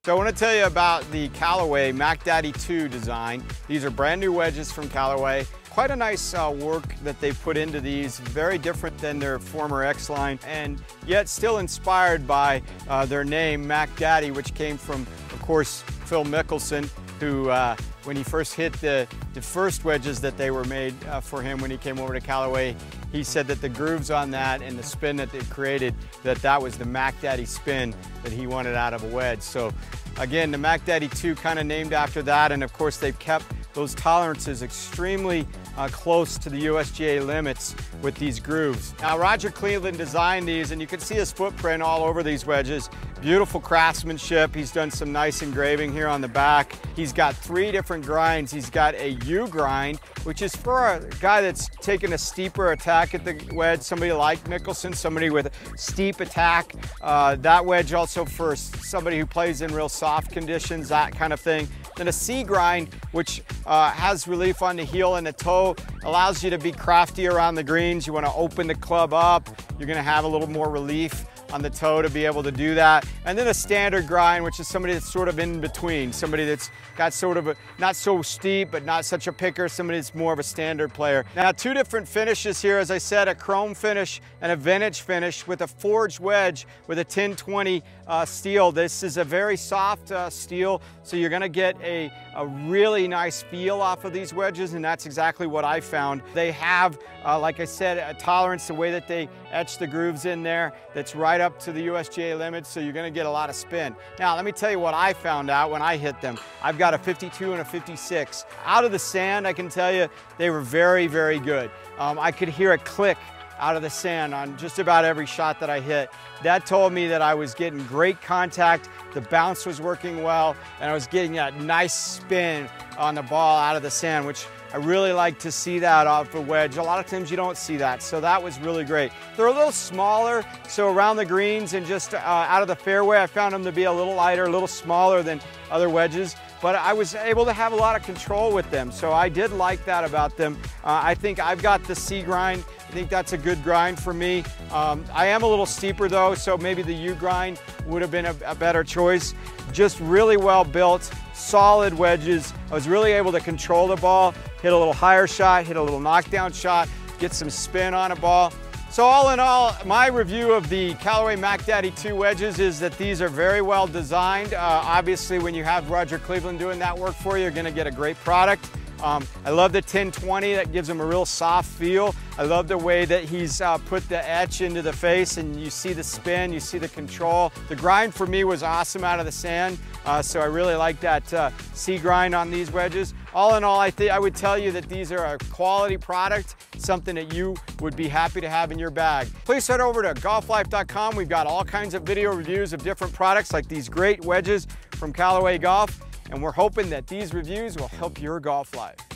So I want to tell you about the Callaway Mack Daddy 2 design. These are brand new wedges from Callaway. Quite a nice work that they put into these, very different than their former X line, and yet still inspired by their name, Mack Daddy, which came from, of course, Phil Mickelson, who when he first hit the first wedges that they were made for him when he came over to Callaway, he said that the grooves on that and the spin that they created, that was the Mack Daddy spin that he wanted out of a wedge. So again, the Mack Daddy 2 kind of named after that, and of course they've kept those tolerances extremely close to the USGA limits with these grooves. Now Roger Cleveland designed these, and you can see his footprint all over these wedges. Beautiful craftsmanship. He's done some nice engraving here on the back. He's got 3 different grinds. He's got a U grind, which is for a guy that's taking a steeper attack at the wedge, somebody like Mickelson, somebody with a steep attack. That wedge also for somebody who plays in real soft conditions, that kind of thing. Then a C grind, which has relief on the heel and the toe, allows you to be crafty around the greens. You want to open the club up. You're going to have a little more relief on the toe to be able to do that. And then a standard grind, which is somebody that's sort of in between, somebody that's got sort of a, not so steep, but not such a picker, somebody that's more of a standard player. Now 2 different finishes here, as I said, a chrome finish and a vintage finish with a forged wedge with a 1020 steel. This is a very soft steel, so you're gonna get a really nice feel off of these wedges, and that's exactly what I found. They have, like I said, a tolerance, the way that they etch the grooves in there, that's right up to the USGA limits, so you're gonna get a lot of spin. Now, let me tell you what I found out when I hit them. I've got a 52 and a 56. Out of the sand, I can tell you, they were very, very good. I could hear a click out of the sand on just about every shot that I hit. That told me that I was getting great contact, the bounce was working well, and I was getting that nice spin on the ball out of the sand, which I really like to see that off a wedge. A lot of times you don't see that, so that was really great. They're a little smaller, so around the greens and just out of the fairway, I found them to be a little lighter, a little smaller than other wedges, but I was able to have a lot of control with them, so I did like that about them. I think I've got the C grind. I think that's a good grind for me. I am a little steeper though, so maybe the U grind would have been a better choice. Just really well built, solid wedges. I was really able to control the ball, hit a little higher shot, hit a little knockdown shot, get some spin on a ball. So all in all, my review of the Callaway Mack Daddy 2 wedges is that these are very well designed. Obviously, when you have Roger Cleveland doing that work for you, you're gonna get a great product. I love the 1020, that gives them a real soft feel. I love the way that he's put the etch into the face, and you see the spin, you see the control. The grind for me was awesome out of the sand, so I really like that C grind on these wedges. All in all, I would tell you that these are a quality product, something that you would be happy to have in your bag. Please head over to golflife.com. We've got all kinds of video reviews of different products like these great wedges from Callaway Golf, and we're hoping that these reviews will help your golf life.